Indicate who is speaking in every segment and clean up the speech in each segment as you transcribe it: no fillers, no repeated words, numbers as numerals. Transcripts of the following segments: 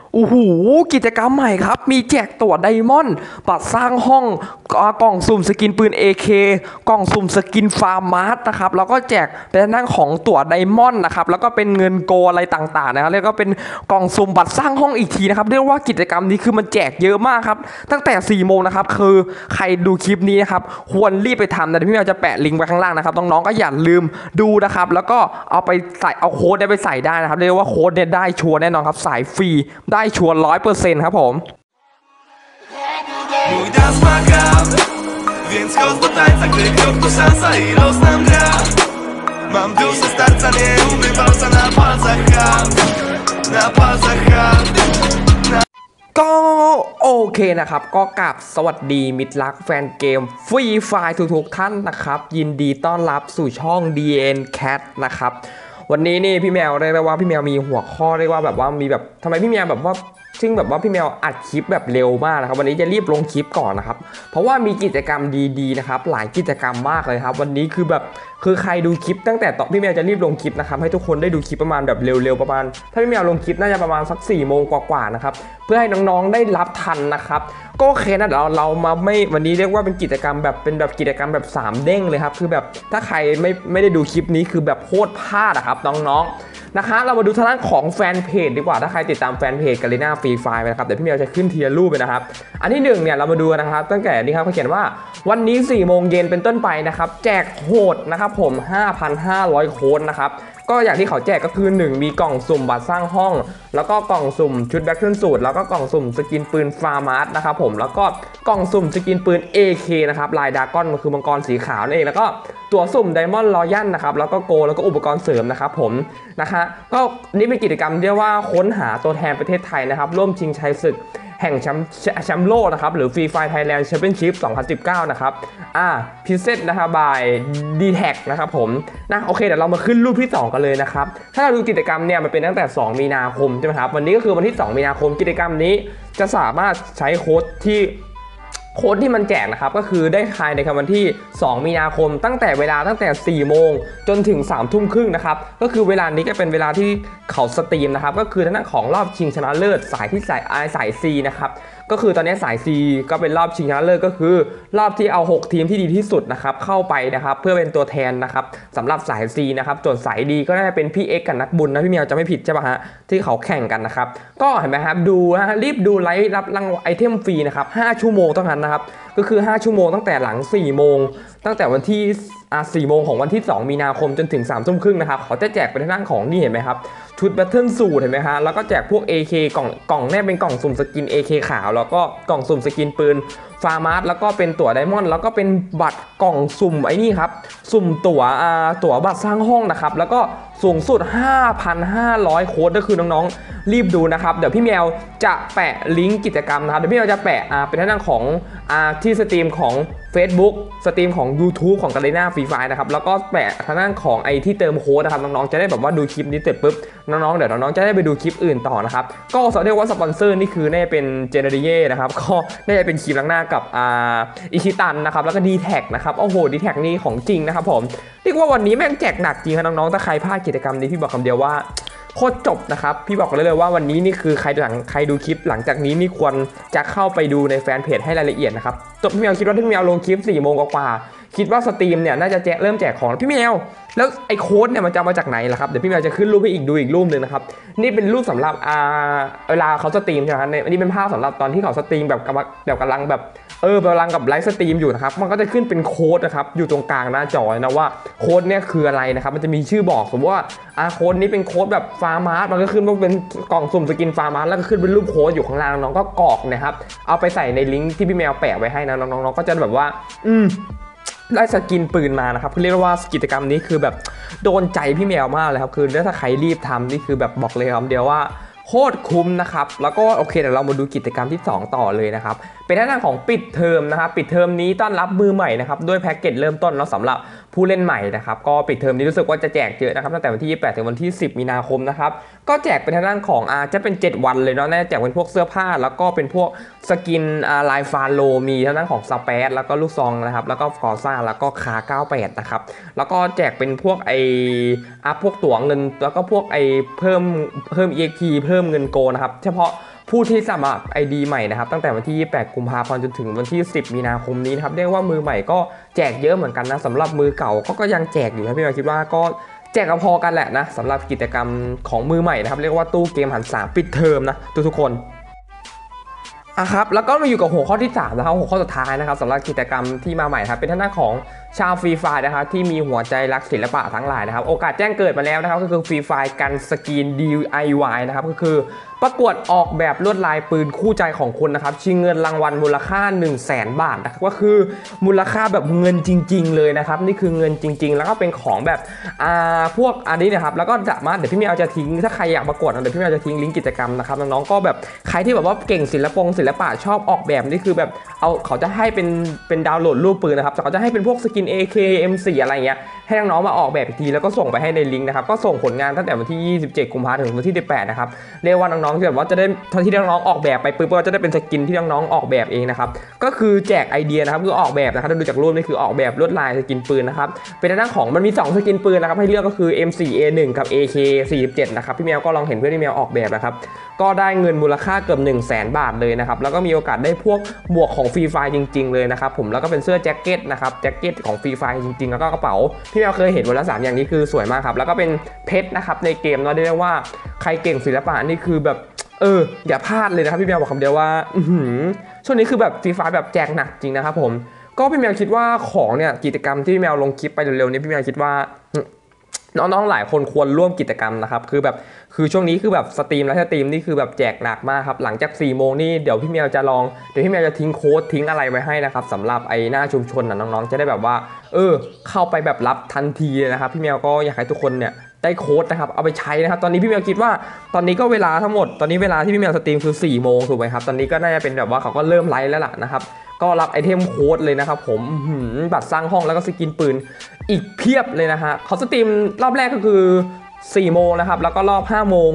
Speaker 1: โอ้โหกิจกรรมใหม่ครับมีแจกตั๋วไดมอนด์บัตรสร้างห้องกล่องสุ่มสกินปืน AK กล่องสุ่มสกินฟาร์มาร์ทนะครับแล้วก็แจกเป็นนั่งของตั๋วไดมอนด์นะครับแล้วก็เป็นเงินโกอะไรต่างๆนะครับแล้วก็เป็นกล่องสุ่มบัตรสร้างห้องอีกทีนะครับเรียกว่ากิจกรรมนี้คือมันแจกเยอะมากครับตั้งแต่4โมงนะครับคือใครดูคลิปนี้นะครับควรรีบไปทำนะพี่แมวจะแปะลิงก์ไว้ข้างล่างนะครับน้องๆก็อย่าลืมดูนะครับแล้วก็เอาไปใส่เอาโค้ดได้ไปใส่ได้นะครับเรียกว่าโค้ดเนี่ยได้ชัวร์แน่นอนครับสายฟรีได้ชัวร์100%ครับผม
Speaker 2: Mój dans ma gra, więc chodź do tańca, gdy krok to szansa i los nam gra. Mam duszę starca, nie umywalca na palcach hand, na palcach hand.
Speaker 1: ก็โอเคนะครับก็กลับสวัสดีมิตรรักแฟนเกมฟรีไฟล์ทุกท่านนะครับยินดีต้อนรับสู่ช่อง DN Cat นะครับวันนี้นี่พี่แมวเรียกได้ว่าพี่แมวมีหัวข้อเรียกว่าแบบว่ามีแบบทำไมพี่แมวแบบว่าซึ่งแบบว่าพี่แมวอัดคลิปแบบเร็วมากนะครับวันนี้จะรีบลงคลิปก่อนนะครับเพราะว่ามีกิจกรรมดีๆนะครับหลายกิจกรรมมากเลยครับวันนี้คือแบบคือใครดูคลิปตั้งแต่ตอนพี่แมวจะรีบลงคลิปนะครับให้ทุกคนได้ดูคลิปประมาณแบบเร็วๆประมาณถ้าพี่แมวลงคลิปน่าจะประมาณสัก4 โมงกว่าๆนะครับเพื่อให้น้องๆได้รับทันนะครับก็โอเคนะเรามาไม่วันนี้เรียกว่าเป็นกิจกรรมแบบเป็นแบบกิจกรรมแบบ3เด้งเลยครับคือแบบถ้าใครไม่ได้ดูคลิปนี้คือแบบโคตรพลาดอะครับน้องๆนะคะเรามาดูทางด้านของแฟนเพจดีกว่าถ้าใครติดตามแฟนเพจกาลิน่าฟรีไฟล์นะครับเดี๋ยวพี่แมวจะขึ้นเทียร์รูปไปนะครับอันที่1เนี่ยเรามาดูนะครับตั้งแต่นี้ครับเขาเขียนว่าวันนี้4 โมงเย็นเป็นต้นไปนะครับแจกโหดนะครับผม 5,500 โค้ดนะครับก็อย่างที่เขาแจกก็คือ1มีกล่องสุ่มบัตรสร้างห้องแล้วก็กล่องสุ่มชุดแบ็คเทิลสูตรแล้วก็กล่องสุ่มสกินปืนฟาร์มาร์ทนะครับผมแล้วก็กล่องสุ่มสกินปืน AK นะครับลายดราก้อนมันคือมังกรสีขาวนั่นเองแล้วก็ตัวสุ่มไดมอนด์รอยัลนะครับแล้วก็โกแล้วก็อุปกรณ์เสริมนะครับผมนะคะก็นี่เป็นกิจกรรมเรียกว่าค้นหาตัวแทนประเทศไทยนะครับร่วมชิงชัยศึกแห่งแชมป์โลกนะครับหรือ Free Fire Thailand Championship 2019 นะครับพิเศษนะครับ by DTAG นะครับผมนะโอเคเดี๋ยวเรามาขึ้นรูปที่2กันเลยนะครับถ้าเราดูกิจกรรมเนี่ยมันเป็นตั้งแต่2 มีนาคมใช่ไหมครับวันนี้ก็คือวันที่2 มีนาคมกิจกรรมนี้จะสามารถใช้โค้ดที่มันแจกนะครับก็คือได้ภายในวันที่2 มีนาคมตั้งแต่4 โมงจนถึง3 ทุ่มครึ่งนะครับก็คือเวลานี้ก็เป็นเวลาที่เขาสตรีมนะครับก็คือทางด้านของรอบชิงชนะเลิศสายที่สาย C นะครับก็คือตอนนี้สาย C ก็เป็นรอบชิงชนะเลิศก็คือรอบที่เอา6 ทีมที่ดีที่สุดนะครับเข้าไปนะครับเพื่อเป็นตัวแทนนะครับสำหรับสาย C นะครับส่วนสาย D ก็น่าจะเป็นพี่เอ็กกับนักบุญนะพี่เมียวจะไม่ผิดใช่ป่ะฮะที่เขาแข่งกันนะครับก็เห็นไหมครับดูนะรีบดูไลฟ์รับรางวัลไอเทมฟรีนะครับ5 ชั่วโมงเท่านั้นนะครับก็คือ5 ชั่วโมงตั้งแต่หลัง4 โมงตั้งแต่วันที่4 โมงของวันที่2 มีนาคมจนถึง3 ทุ่มครึ่งนะครับเขาจะแจกเป็นทางด้านของนี่เห็นไหมครับชุดแบทเทิลสูทเห็นไหมฮะแล้วก็แจกพวก AK กล่องเนี่ยเป็นกล่องสุ่มสกิน AK ขาวแล้วก็กล่องสุ่มสกินปืนฟาร์มาร์ทแล้วก็เป็นตั๋วไดมอนด์แล้วก็เป็นบัตรกล่องสุ่มไอ้นี่ครับสุ่มตั๋วบัตรสร้างห้องนะครับแล้วก็สูงสุด 5,500 โค้ดก็คือน้องๆรีบดูนะครับเดี๋ยวพี่แมวจะแปะลิงก์กิจกรรมนะครับเดี๋ยวพี่แมวจะแปะเป็นทางด้านของที่สตรีมของ Facebook สตรีมของ YouTube ของ Garena Free Fire นะครับแล้วก็แปะทางด้านของไอที่เติมโค้ดนะครับน้องๆจะได้แบบว่าดูคลิปนี้เสร็จปุ๊บน้องๆเดี๋ยวน้องๆจะได้ไปดูคลิปอื่นต่อนะครับก็เรียกว่าสปอนเซอร์นี่คือน่าจะเป็นเจเนอเรียนะครับก็น่าจะเป็นครีมล้างหน้ากับอิชิตันนะครับแล้วก็ DTAG นะครับโอ้โห DTAG นี่ของจริงนะครับผมเรียกว่าวันนี้แม่งแจกหนักจริงครับน้องๆถ้าใครพลาดกิจกรรมนี้พี่บอกคำเดียวว่าโคตรจบนะครับพี่บอกเลยว่าวันนี้นี่คือใครดูคลิปหลังจากนี้นี่ควรจะเข้าไปดูในแฟนเพจให้รายละเอียดนะครับพี่แมวคิดว่าพี่แมวลงคลิป4 โมงกว่าคิดว่าสตรีมเนี่ยน่าจะเริ่มแจกของพี่แมวแล้วไอ้โค้ดเนี่ยมันจะมาจากไหนล่ะครับเดี๋ยวพี่แมวจะขึ้นรูปให้ดูอีกรูปหนึ่งนะครับนี่เป็นรูปสำหรับเวลาเขาสตรีมใช่ไหมครับอันนี้เป็นภาพสำหรับตอนที่เขาสตรีมแบบกำลังแบบกำลังกับไลฟ์สตรีมอยู่นะครับมันก็จะขึ้นเป็นโค้ดนะครับอยู่ตรงกลางหน้าจอนะว่าโค้ดเนี่ยคืออะไรนะครับมันจะมีชื่อบอกสมมติว่าโค้ดนี้เป็นโค้ดแบบฟาร์มาร์ทมันก็ขึ้นว่าเป็นกล่องสุ่มสกินฟาร์มาร์ทแล้วก็ขึ้นเป็นรูปโค้ดอยู่ข้างล่างน้องก็กรอกนะครับเอาไปใส่ในลิงก์ที่พี่แมวแปะไว้ให้นะน้องๆก็จะแบบว่าได้สกินปืนมานะครับเรียกว่ากิจกรรมนี้คือแบบโดนใจพี่แมวมากเลยครับคือถ้าใครรีบทำนี่คือแบบบอกเลยครับเดียวว่าโคตรคุ้มนะครับแล้วก็โอเคเดี๋ยวเรามาดูกิจกรรมที่2ต่อเลยนะครับเป็นทางของปิดเทอมนะครับปิดเทอมนี้ต้อนรับมือใหม่นะครับด้วยแพ็กเกจเริ่มต้นแล้วสำหรับผู้เล่นใหม่นะครับก็ปิดเทอมนี้รู้สึกว่าจะแจกเยอะนะครับตั้งแต่วันที่28ถึงวันที่10 มีนาคมนะครับก็แจกเป็นทางด้านของจะเป็น7 วันเลยเนาะแน่แจกเป็นพวกเสื้อผ้าแล้วก็เป็นพวกสกินลายฟาโลมีทางด้านของสเปซแล้วก็ลูกซองนะครับแล้วก็ฟอร์ซ่าแล้วก็คา98นะครับแล้วก็แจกเป็นพวกพวกตั๋วเงินแล้วก็พวกเพิ่ม EXP เพิ่มเงินโกนะครับเฉพาะผู้ที่สมัคร ID ใหม่นะครับตั้งแต่วันที่28กุมภาพันธ์จนถึงวันที่10มีนาคมนี้นะครับเรียกว่ามือใหม่ก็แจกเยอะเหมือนกันนะสำหรับมือเก่าก็ยังแจกอยู่นะพี่แมวคิดว่าก็แจกพอกันแหละนะสำหรับกิจกรรมของมือใหม่นะครับเรียกว่าตู้เกมหัน3ปิดเทอมนะทุกคนครับแล้วก็มาอยู่กับหัวข้อที่3นะครับหัวข้อสุดท้ายนะครับสำหรับกิจกรรมที่มาใหม่ครับเป็นทางด้านของชาวฟรีไฟร์นะครับที่มีหัวใจรักศิลปะทั้งหลายนะครับโอกาสแจ้งเกิดมาแล้วนะครับก็คือฟรีไฟร์กันสกรีน DIY นะครับก็คือประกวดออกแบบลวดลายปืนคู่ใจของคุณนะครับชิงเงินรางวัลมูลค่า 100,000 บาทนะครับก็คือมูลค่าแบบเงินจริงๆเลยนะครับนี่คือเงินจริงๆแล้วก็เป็นของแบบพวกอันนี้นะครับแล้วก็จะมาเดี๋ยวพี่เมียจะทิ้งถ้าใครอยากประกวดเดี๋ยวพี่เมียจะทิ้งลิงก์กิจกรรมนะครับน้องๆก็แบบใครที่แบบว่าเก่งศิลปะชอบออกแบบนี่คือแบบเขาจะให้เป็นดาวน์โหลดรูปปืนนะครับแต่เขาจะให้เป็นพวกสกิน AK M4 อะไรเงี้ยให้น้องๆมาออกแบบอีกทีแล้วก็ส่งไปให้ในลิงก์นะครับก็ส่งผลงานตั้งแต่วันที่27กุมภาพันธ์ถึงวันที่18นะครับเรียกว่าน้องๆที่แบบว่าจะได้ที่น้องๆออกแบบไปปุ๊บก็จะได้เป็นสกินที่น้องๆออกแบบเองนะครับก็คือแจกไอเดียนะครับคือออกแบบนะครับดูจากรูปนี่คือออกแบบลวดลายสกินปืนนะครับเป็นด้านของมันมี2สกินปืนนะครับให้เลือกก็คือ M4A1 กับ AK47 นะครับพี่แมวก็ลองเห็นเพื่อนพี่แมวออกแบบนะครับก็ได้เงินมูลค่าเกือบ 100,000 บาทเลยนะครับแล้วก็มีโอกาสได้พวกหมวกของฟรีไฟร์จริงๆเลยนะครับผมแล้วก็เป็นเสื้อแจ็คเก็ตนะครับแจ็คเก็ตของฟรีไฟร์จริงๆแล้วก็กระเป๋าพี่แมวเคยเห็นวันละ3อย่างนี้คือสวยมากครับแล้วก็เป็นเพชรนะครับในเกมเนาะเรียกว่าใครเก่งศิลปะนี่คือแบบอย่าพลาดเลยนะครับพี่แมวบอกคำเดียวว่าช่วงนี้คือแบบฟรีไฟร์แบบแจกหนักจริงนะครับผมก็พี่แมวคิดว่าของเนี่ยกิจกรรมที่พี่แมวลงคลิปไปเร็วๆนี้พี่แมวคิดว่าน้องๆหลายคนควรร่วมกิจกรรมนะครับคือช่วงนี้คือแบบสตรีมนี่คือแบบแจกหนักมากครับหลังจาก4 โมงนี่เดี๋ยวพี่แมวจะพี่แมวจะทิ้งโค้ดทิ้งอะไรไว้ให้นะครับสำหรับไอ้หน้าชุมชนนะน้องๆจะได้แบบว่าเข้าไปแบบรับทันทีเลยนะครับพี่แมวก็อยากให้ทุกคนเนี่ยได้โค้ดนะครับเอาไปใช้นะครับตอนนี้พี่แมวคิดว่าตอนนี้ก็เวลาทั้งหมดตอนนี้เวลาที่พี่แมวสตรีมคือ4 โมงถูกไหมครับตอนนี้ก็น่าจะเป็นแบบว่าเขาก็เริ่มไลฟ์แล้วล่ะนะครับก็รับไอเทมโค้ดเลยนะครับผมบัตรสร้างห้องแล้วก็สกินปืนอีกเพียบเลยนะฮะเขาสตรีมรอบแรกก็คือ4 โมงนะครับแล้วก็รอบ5 โมง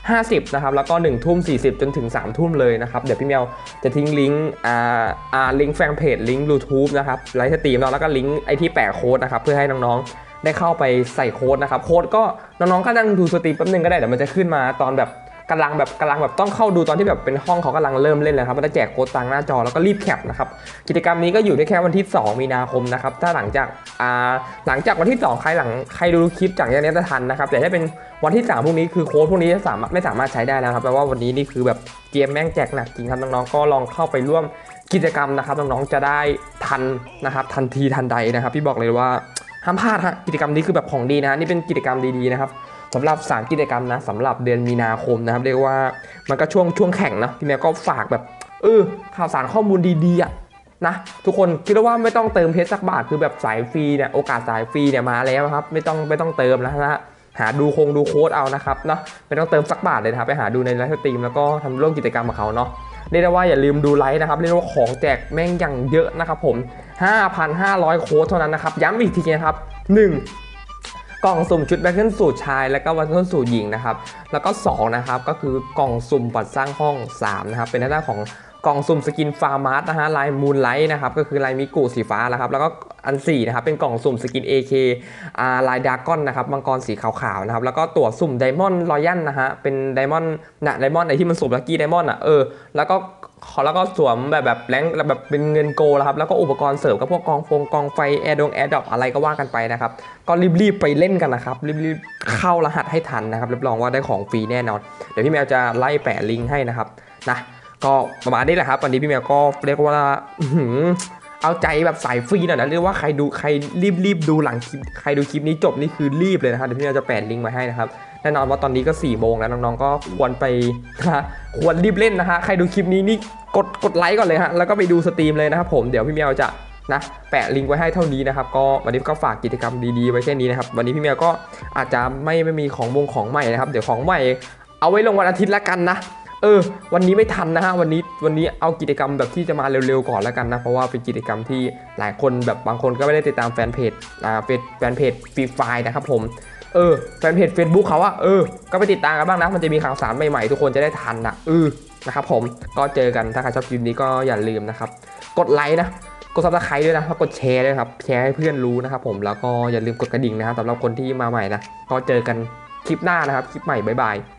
Speaker 1: 50นะครับแล้วก็1 ทุ่ม 40จนถึง3 ทุ่มเลยนะครับเดี๋ยวพี่แมวจะทิ้งลิงก์ลิงก์แฟนเพจลิงก์ YouTube นะครับไลฟ์สตรีมแล้วก็ลิงก์ไอที่แปะโค้ดนะครับเพื่อให้น้องๆได้เข้าไปใส่โค้ดนะครับโค้ดก็น้องๆก็นั่งดูสตรีมแป๊บนึงก็ได้เดี๋ยวมันจะขึ้นมาตอนแบบกำลังแบบต้องเข้าดูตอนที่แบบเป็นห้องเขากำลังเริ่มเล่นเลยครับมันจะแจกโค้ดตังหน้าจอแล้วก็รีบแคปนะครับกิจกรรมนี้ก็อยู่ได้แค่วันที่2 มีนาคมนะครับถ้าหลังจากวันที่2ใครดูคลิปจากนี้จะทันนะครับแต่ถ้าเป็นวันที่3พรุ่งนี้คือโค้ดพวกนี้ไม่สามารถใช้ได้แล้วครับแปลว่าวันนี้นี่คือแบบเกมแม่งแจกหนักจริงครับน้องๆก็ลองเข้าไปร่วมกิจกรรมนะครับน้องๆจะได้ทันนะครับทันทีทันใดนะครับพี่บอกเลยว่าห้ามพลาดฮะกิจกรรมนี้คือแบบของดีนะนี่เป็นกิจกรรมดีๆนะครับสำหรับ3 กิจกรรมนะสำหรับเดือนมีนาคมนะครับเรียกว่ามันก็ช่วงแข่งนะพี่แม่ก็ฝากแบบข่าวสารข้อมูลดีๆอ่ะนะทุกคนคิดว่าไม่ต้องเติมเพชรสักบาทคือแบบสายฟรีเนี่ยโอกาสสายฟรีเนี่ยมาแล้วครับไม่ต้องเติมแล้วนะฮะหาดูโค้ดเอานะครับเนาะไม่ต้องเติมสักบาทเลยนะครับไปหาดูในไลฟ์สตรีมแล้วก็ทำร่วมกิจกรรมกับเขาเนาะเรียกได้ว่าอย่าลืมดูไลฟ์นะครับเรียกว่าของแจกแม่งอย่างเยอะนะครับผม 5,500 โค้ดเท่านั้นนะครับย้ำอีกทีนะครับ1กล่องสุ่มชุดแบทเทิลสูตรชายและก็แบทเทิลสูตรหญิงนะครับแล้วก็2นะครับก็คือกล่องสุ่มบัตรสร้างห้อง3นะครับเป็นหน้าของกล่องสุ่มสกินฟาร์มาร์สนะฮะลายมูนไลท์นะครับก็คือลายมิกุสีฟ้าแล้วครับแล้วก็อัน4นะครับเป็นกล่องสุ่มสกิน AK ลายดราก้อนนะครับมังกรสีขาวๆนะครับแล้วก็ตั๋วสุ่มไดมอนด์รอยัลนะฮะเป็นไดมอนด์ไอที่มันสุ่มลัคกี้ไดมอนด์แล้วก็สวมแบบแรงแบบเป็นเงินโกลแล้วครับแล้วก็อุปกรณ์เสริมกับพวกกองไฟแอร์ดรอปอะไรก็ว่ากันไปนะครับก็รีบไปเล่นกันนะครับรีบเข้ารหัสให้ทันนะครับรับรองว่าได้ของฟรีแน่นอนเดี๋ยวพี่แมวจะไล่แปะลิงก์ให้นะครับนะก็ประมาณนี้แหละครับวันนี้พี่แมวก็เรียกว่าเอาใจแบบสายฟรีหน่อยนะเรียกว่าใครรีบดูหลังคลิปใครดูคลิปนี้จบนี่คือรีบเลยนะครับเดี๋ยวพี่แมวจะแปะลิงก์ไว้ให้นะครับแน่นอนว่าตอนนี้ก็4 โมงแล้วน้องๆก็ควรไปควรรีบเล่นนะฮะใครดูคลิปนี้นี่กดไลค์ก่อนเลยฮะแล้วก็ไปดูสตรีมเลยนะครับผมเดี๋ยวพี่แมวจะแปะลิงก์ไว้ให้เท่านี้นะครับก็วันนี้ก็ฝากกิจกรรมดีๆไว้แค่นี้นะครับวันนี้พี่แมวก็อาจจะไม่มีของใหม่นะครับเดี๋ยวของใหม่เอาไว้ลงวันอาทิตย์ละกันนะวันนี้ไม่ทันนะฮะวันนี้เอากิจกรรมแบบที่จะมาเร็วๆก่อนแล้วกันนะเพราะว่าเป็นกิจกรรมที่หลายคนแบบบางคนก็ไม่ได้ติดตามแฟนเพจฟรีไฟร์นะครับผมแฟนเพจ Facebook เขาก็ไปติดตามกันบ้างนะมันจะมีข่าวสารใหม่ๆทุกคนจะได้ทันนะครับผมก็เจอกันถ้าใครชอบคลิปนี้ก็อย่าลืมนะครับกดไลค์นะกด Subscribe ด้วยนะแล้วกดแชร์ด้วยครับแชร์ให้เพื่อนรู้นะครับผมแล้วก็อย่าลืมกดกระดิ่งนะครับสำหรับคนที่มาใหม่นะก็เจอกันคลิปหน้านะครับคลิปใหม่บ๊ายบาย